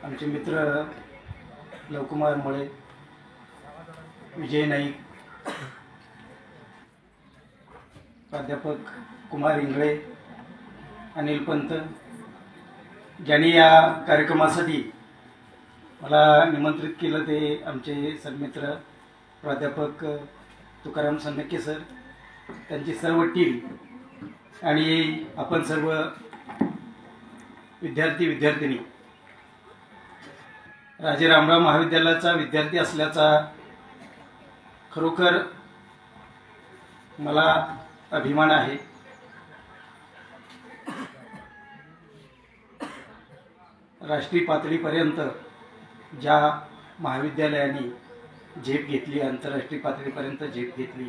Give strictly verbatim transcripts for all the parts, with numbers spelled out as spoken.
आमचे मित्र लवकुमार मोळे, विजय नाईक, प्राध्यापक कुमार इंगळे, अनिल पंत, ज्यांनी या कार्यक्रमासाठी मला निमंत्रित केलं ते आमचे सन्मित्र प्राध्यापक तुकाराम सन्नके सर, त्यांची सर्व टीम आणि आपण सर्व विद्यार्थी विद्यार्थिनी. राजे रामराव महाविद्यालयाचा विद्यार्थी असल्याचा खरोखर मला अभिमान आहे. राष्ट्रीय पातळीपर्यंत ज्या महाविद्यालयाने झेप घेतली, आंतरराष्ट्रीय पातळीपर्यंत झेप घेतली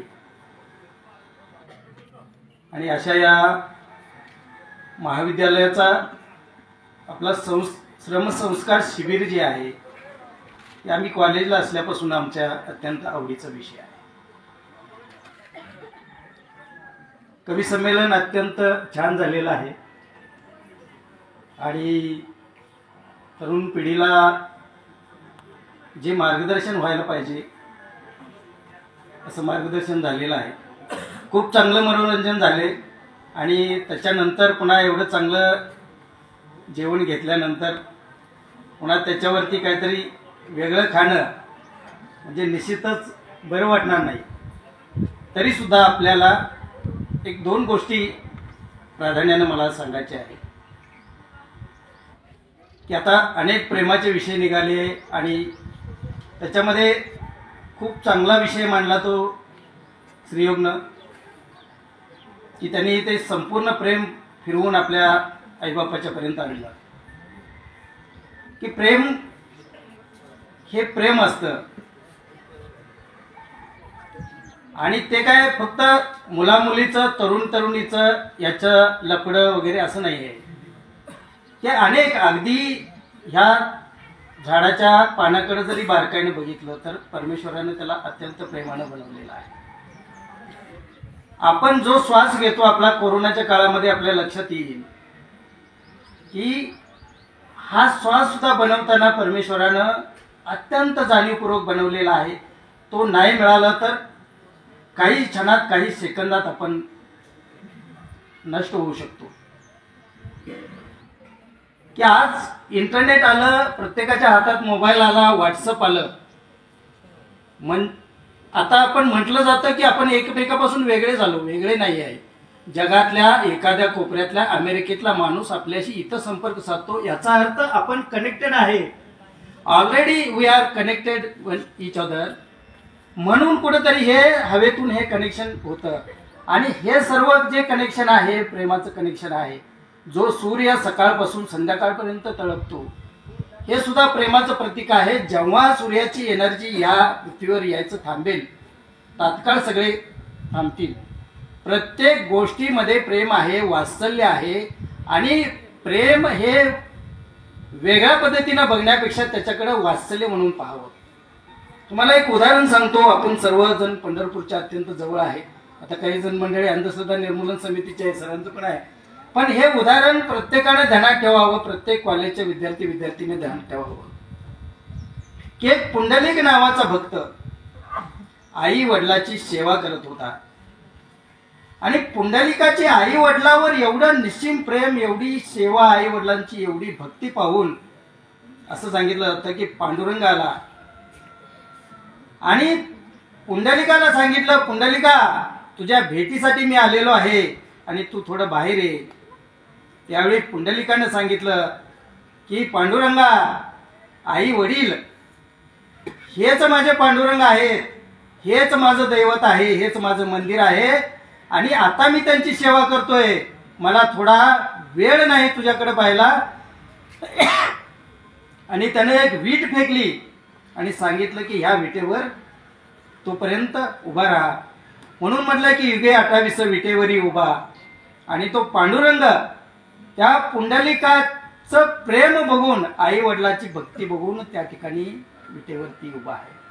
आणि अशा या महाविद्यालयाचा आपला संस श्रमसंस्कार शिबिर जे आहे ते आम्ही कॉलेजला असल्यापासून आमच्या अत्यंत आवडीचा विषय आहे. कवी संमेलन अत्यंत छान झालेलं आहे आणि तरुण पिढीला जे मार्गदर्शन व्हायला पाहिजे असं मार्गदर्शन झालेलं आहे. खूप चांगलं मनोरंजन झाले आणि त्याच्यानंतर पुन्हा एवढं चांगलं जेवण घेतल्यानंतर पुन्हा त्याच्यावरती काहीतरी वेगळं खाणं म्हणजे निश्चितच बरं वाटणार नाही. तरीसुद्धा आपल्याला एक दोन गोष्टी प्राधान्यानं मला सांगायच्या आहे की आता अनेक प्रेमाचे विषय निघाले आणि त्याच्यामध्ये खूप चांगला विषय मांडला तो श्रीयोगनं की त्यांनी ते संपूर्ण प्रेम फिरवून आपल्या आईबापाच्या पर्यंत आणलं की प्रेम हे प्रेम असतं आणि ते काय फक्त मुलामुलीचं तरुण तरुणीचं याचं लपडं वगैरे असं नाही आहे. ते अनेक अगदी ह्या झाडाच्या पानाकडे जरी बारकाईने बघितलं तर परमेश्वराने त्याला अत्यंत प्रेमानं बनवलेलं आहे. आपण जो श्वास घेतो आपला कोरोनाच्या काळामध्ये आपल्या लक्षात येईल की हा श्वास सुद्धा बनवताना परमेश्वरानं अत्यंत जाणीवपूर्वक बनवलेला आहे. तो नाही मिळाला तर काही क्षणात काही सेकंदात आपण नष्ट होऊ शकतो. की आज इंटरनेट आलं, प्रत्येकाच्या हातात मोबाईल आला, व्हॉट्सअप आलं, मन आता आपण म्हटलं जातं की आपण एकमेकापासून वेगळे झालो. वेगळे नाही आहे. जगातल्या एखाद्या कोपऱ्यातल्या अमेरिकेतला माणूस आपल्याशी इथं संपर्क साधतो याचा अर्थ आपण कनेक्टेड आहे. Already we are connected with each other. म्हणून कुठेतरी हे हवेतून हे कनेक्शन होतं आणि हे सर्व जे कनेक्शन आहे प्रेमाचं कनेक्शन आहे. जो सूर्य सकाळपासून संध्याकाळपर्यंत तळपतो हे सुद्धा प्रेमाचं प्रतीक आहे. जेव्हा सूर्याची एनर्जी या पृथ्वीवर यायचं थांबेल तात्काळ सगळे थांबतील. प्रत्येक गोष्टीमध्ये प्रेम आहे, वात्सल्य आहे आणि प्रेम हे वेगळ्या पद्धतीनं बघण्यापेक्षा त्याच्याकडे वात्सल्य म्हणून पाहावं. तुम्हाला एक उदाहरण सांगतो. आपण सर्वजण पंढरपूरच्या अत्यंत जवळ आहे. आता काही जण मंडळी अंधश्रद्धा निर्मूलन समितीचे आहे, सरांचं पण आहे. पण हे उदाहरण प्रत्येकाने ध्यानात ठेवावं. प्रत्येक कॉलेजच्या विद्यार्थी विद्यार्थीने ध्यानात ठेवावं की एक पुंडलिक नावाचा भक्त आई वडिलाची सेवा करत होता आणि पुंडलिकाची आई वडिलावर एवढं निस्सीम प्रेम, एवढी सेवा, आई वडिलांची एवढी भक्ती पाहून असं सांगितलं जातं की पांडुरंगाला आणि पुंडलिकाला सांगितलं, पुंडलिका तुझ्या भेटीसाठी मी आलेलो आहे आणि तू थोडं बाहेर ये. त्यावेळी पुंडलिकाने सांगितलं की पांडुरंगा, आई वडील हेच माझे पांडुरंग आहेत, हेच माझं दैवत आहे, हेच माझं मंदिर आहे आणि आता मी त्यांची सेवा करतोय. मला थोडा वेळ नाही तुझ्याकडे पाहायला. आणि त्याने एक वीट फेकली आणि सांगितलं की ह्या विटेवर तोपर्यंत उभा राहा. म्हणून म्हटलं की युगे अठ्ठावीस विटेवरी उभा. आणि तो पांडुरंग त्या पुंडलिकाचं प्रेम बघून, आई वडिलाची भक्ती बघून त्या ठिकाणी विटेवरती उभा आहे.